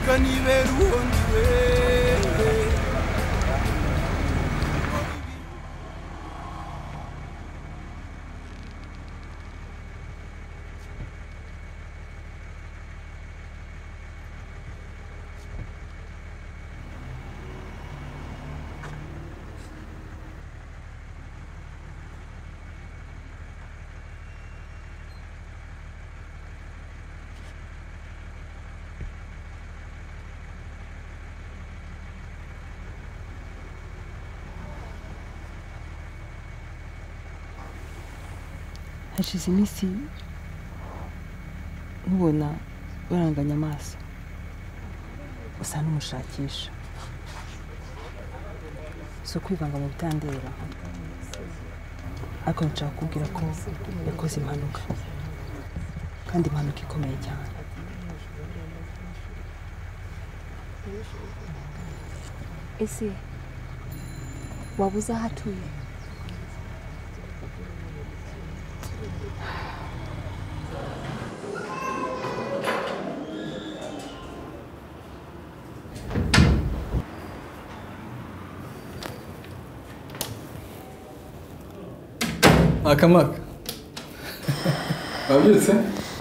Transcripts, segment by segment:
reka nibera uwondiwe hashize iminsi nkubona baranganya amaso usa n'umushakisha so kwivanga mu bitandera ariko nshaka kubwira ko yakoze impanuka kandi impanuka ikomeye cyane ese wabuze aho atuye Akamaka. Wabyutse?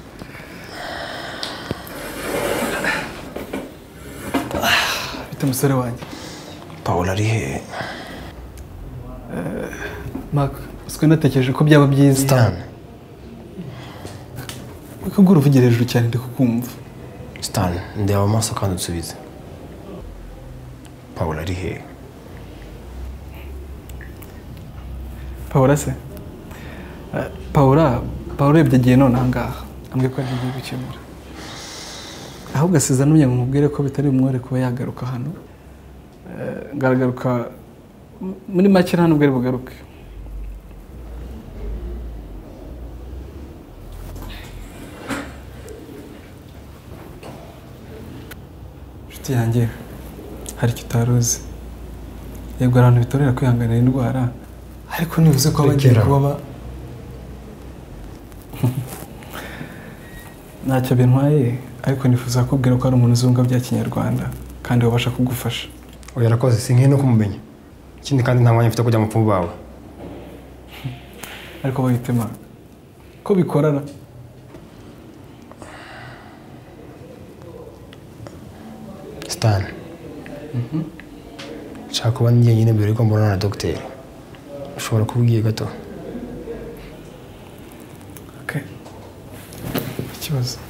Bita umusore wanjye. Paul ari he? Mark, uswe natekereje ko byaba byiza. Stan. Ukagura uvugira hejuru cyane ndi kukumva. Stan, ndeba amaso kandi utsubize. Paul ari he? Paul se? Paul yabyagiye none ahangaha ambwiye ko agiye gukemura ahubwo asize anumye ngo mubwire ko bitari bumwore kuba yagaruka hano ngaragaruka muri make nta nubwo ari bugaruke inshuti yanjye hari icyo utaruzi yego abantu bitorera kwihanganira indwara ariko nibuze ko bagiye kuba ntacyo bintwaye ariko nifuza kubwira ko ari umuntu uzunga bya kinyarwanda kandi wabasha kugufasha oya rakoze sinkiye no kumumenya ikindi kandi nta mwanya mfite kujya mu pfumu bawe ariko bahitema ko bikorana Stan nshaka kuba njye nyine mbere yuko mbonana na dogiteri ushobora kubwiye gato okay ikibazo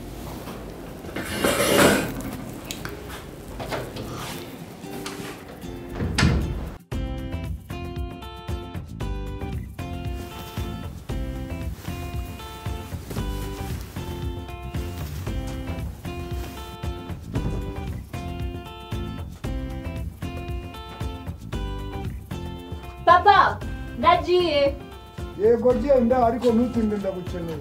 Papa, ndagiye. Yego genda ariko ntutinde ndagukeneye.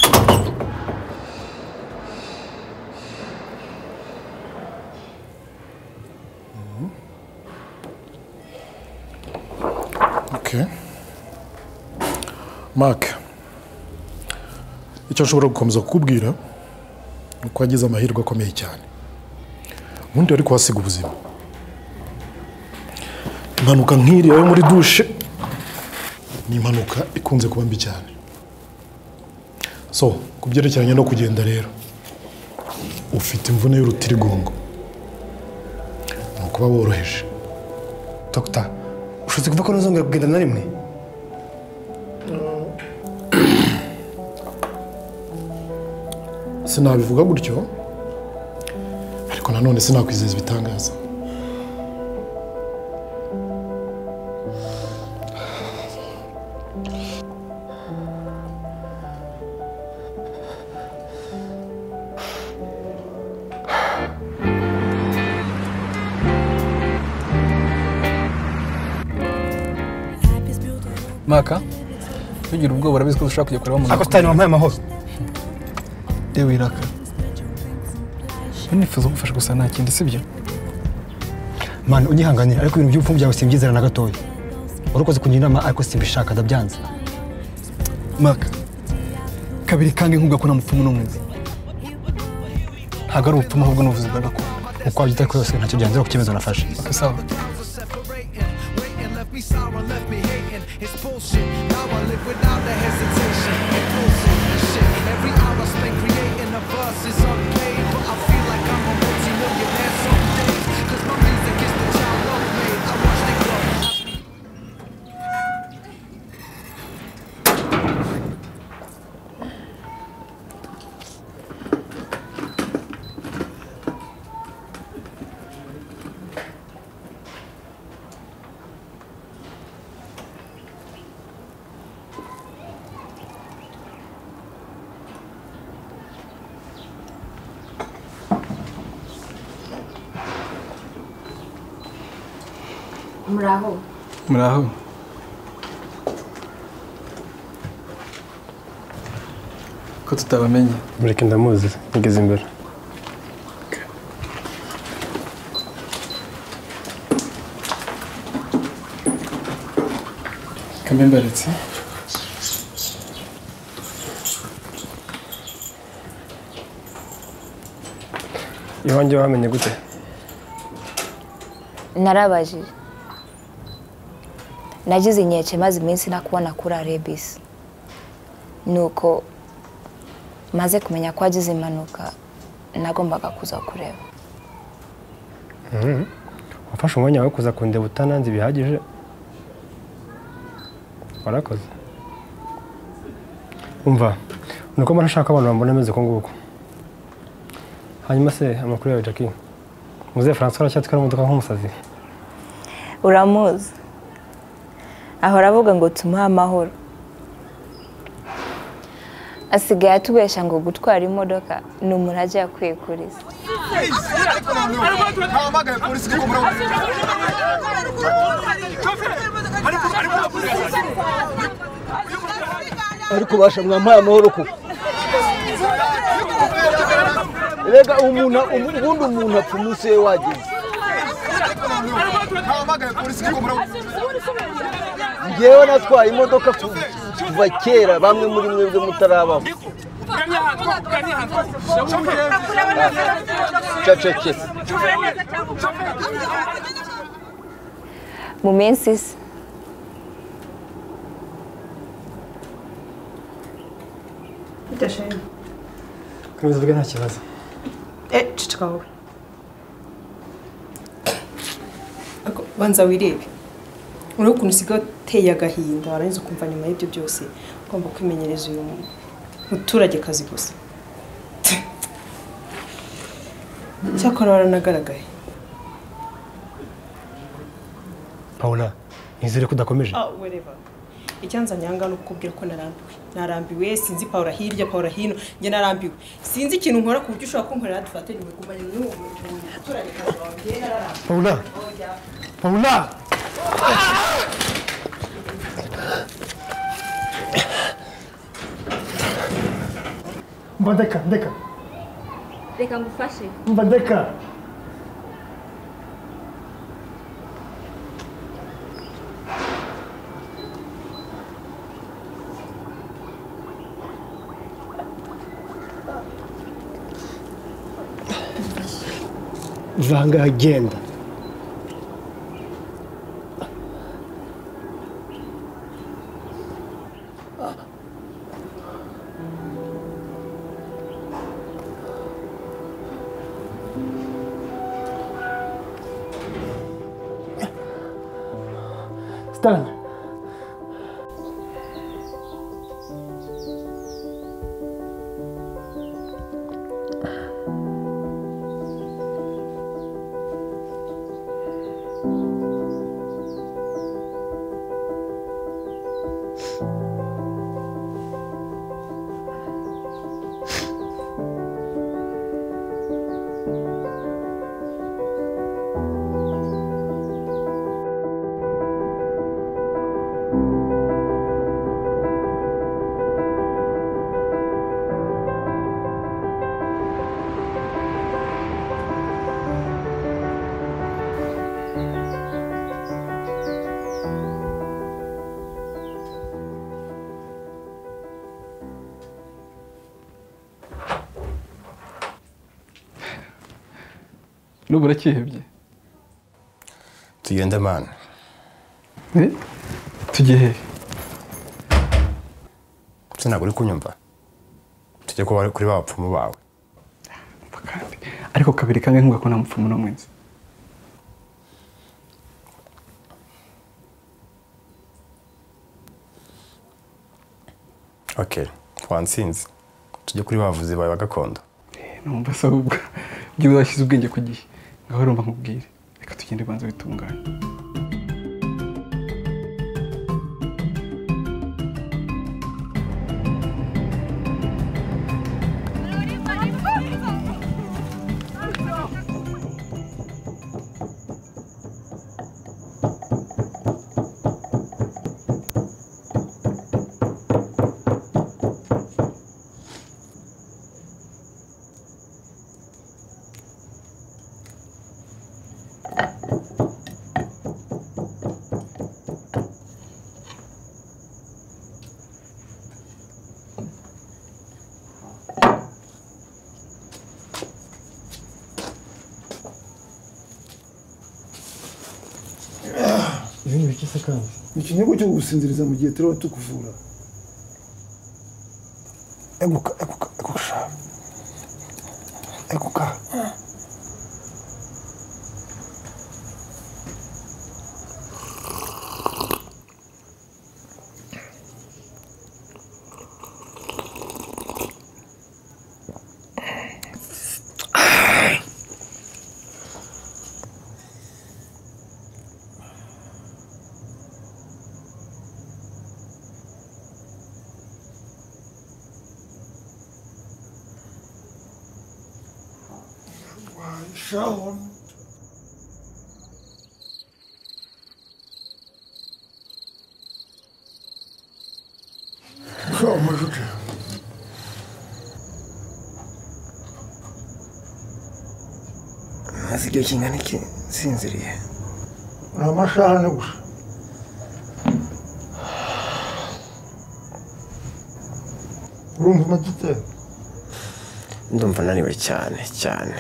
Okay. Mark. Icyo nshobora gukomeza kukubwira uko wagize amahirwe akomeye cyane. Ubundi wari kuhasiga ubuzima. Impanuka nk'iriya yo muri dushe ni impanuka ikunze kuba mbi cyane. So, ku byerekeranye no kugenda rero ufite imvune y'urutirigongo. Ni ukuba woroheje. Dr. ushobora kuvuga ko ntuzongera kugenda na rimwe? Sinabivuga gutyo ariko nanone sinakwizeza ibitangaza. Maka, tugira ubwoba urabizi ko dushaka kujya kureba mu Ako Stan wampaye amahoro. Ewe iraka. Nifuza gufasha gusa nta kindi sibyo. Man, unyihanganira ariko ibintu by'ubupfumu byawe simbyizera na gatoya. Urukoze kugira inama ariko simbishaka ndabyanze. Maka, kabiri kange nkuga ko nta mupfumu n'umwe. Ntago ari ubupfumu ahubwo n'ubuvuzi bwa gakondo. uko wabyita kose ntacyo byanzira ku cyemezo nafashe. Okay, sawa. Muraho. Muraho. Ko tutabamenye. Mureke ndamuzi ngeze imbere. Kamembaretse. Iwanjye wamenye gute? Narabajije. Nagize inkeke maze iminsi nakubona kuri Arebis. Nuko maze kumenya ko wagize impanuka nagombaga kuza kureba. Wafashe umwanya wawe kuza kundeba utananze bihagije. Warakoze. Umva, nuko mbona nshaka abantu bambona ameze ko nguko. Hanyuma se amakuru yawe Jackie. Muze François aracyatwara imodoka nk'umusazi. Uramuzi. Ahora avuga ngo tumuhe amahoro. Asigaye atubesha ngo gutwara imodoka ni umuntu ajya yakwikuriza. Ariko basha mwampaye amahoro ko. Rega umuntu apfumuse wagize. Ngewe natwaye imodoka kuva kera bamwe muri mwebwe mutarabaho. Caceke. Mu minsi isi. Bidashanye. Komeza uvuge nta kibazo. Cicika wowe. Banza wirebe. Uri ukuntu usigaye uteye agahinda warangiza ukumva nyuma y'ibyo byose ugomba kwimenyereza uyu muturage kazi gusa. Cyakora waranagaragaye. Paula, nizere ko udakomeje. Whatever. Icyanza nyanga no kukubwira ko narambiwe sinzi Paula hirya Paula hino nge narambiwe. Sinzi ikintu nkora ku buryo ushobora kunkorera dufatanye mugumanye n'uwo muturage kazi wawe narambiwe. Paula. Paula. Mbadeka. Reka ngufashe. Mbadeka. Vanga agenda. Stan. n'ubu urakihebye. Tugende man. Tujye he? Sinagura uri kunyumva. Tujye kuba kuri bapfumu bawe. Ariko kabiri kange nkuga ko nta mupfumu no mwenzi. Okay, wansinze. Tujye kuri bavuzi bawe bagakondo. Numva se ubwo byo uzashyize ubwenge ku gihe. Ngaho rumva nkubwire. Reka tugende banza bitunganye. Ibintu bikise kandi. Ikinyego cyo gusinziriza mu gihe turiho tukuvura. Eguka. Schauen. Schau mal bitte. Maze igihe kingana iki sinziriye? Amasaha ane gusa. Urumva umaze? Ndumva naniwe cyane.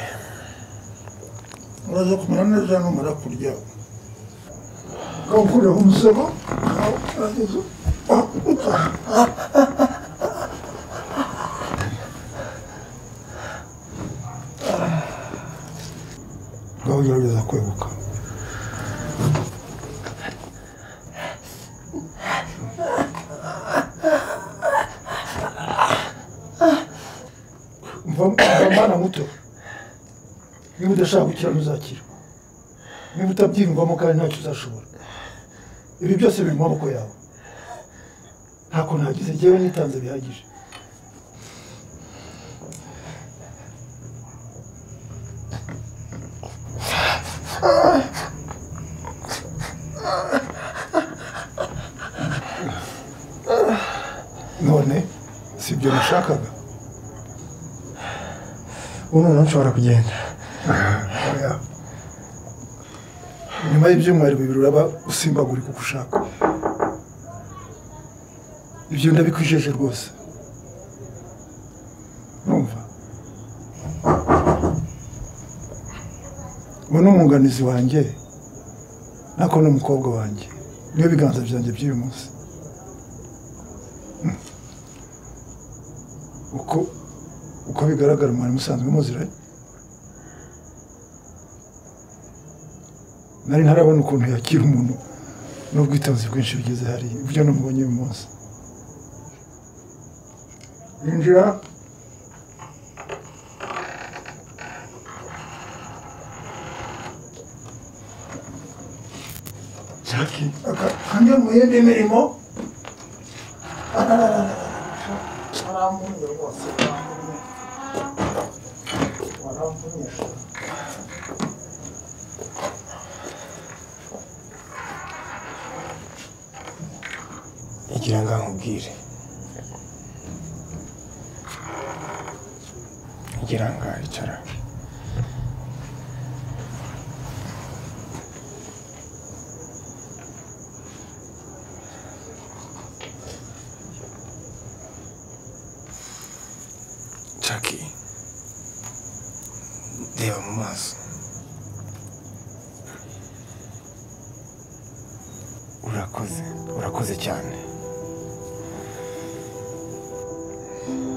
Uraza kumera neza numara kurya. Kawukureho umusego. Ngaho ugerageza kweguka. Mvana muto. Niba udashaka gukira ntuzakira. Niba utabyiyumvamo kandi ntacyo uzashobora. Ibi byose biri mu maboko yawe. Ntako nagize njyewe nitanze bihagije. None si ibyo nashakaga. Ubu ntushobora kugenda. Nyuma y'ibyumweru bibiri uraba usimbagurika uko ushaka. Ibyo ndabikwijeje rwose. Numva. Ubu ni umwunganizi wanjye. Nako ni umukobwa wanjye. Niyo biganza byanjye by'uyu munsi. Uko bigaragara mwari musanzwe muziranye. Nari ntarabona ukuntu yakira umuntu n'ubwitonzi bwinshi bigeze hari ibyo namubonye uyu munsi. Injira. Jackie, kanjye mu yindi mirimo. Aramunye rwose. Waramunyesha. Igira ngo nkubwire. Igira ngo icara. Jackie, reba mu maso. urakoze cyane